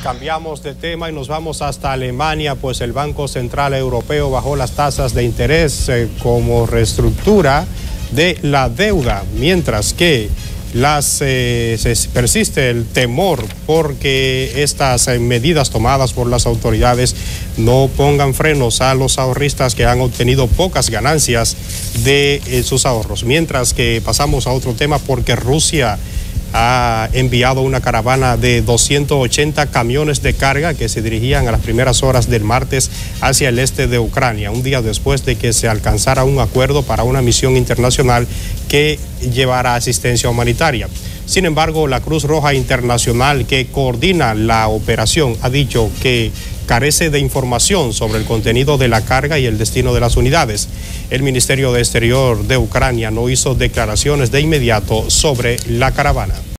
Cambiamos de tema y nos vamos hasta Alemania, pues el Banco Central Europeo bajó las tasas de interés como reestructura de la deuda, mientras que persiste el temor porque estas medidas tomadas por las autoridades no pongan frenos a los ahorristas que han obtenido pocas ganancias de sus ahorros. Mientras que pasamos a otro tema porque Rusia ha enviado una caravana de 280 camiones de carga que se dirigían a las primeras horas del martes hacia el este de Ucrania, un día después de que se alcanzara un acuerdo para una misión internacional que llevará asistencia humanitaria. Sin embargo, la Cruz Roja Internacional, que coordina la operación, ha dicho que carece de información sobre el contenido de la carga y el destino de las unidades. El Ministerio de Exterior de Ucrania no hizo declaraciones de inmediato sobre la caravana.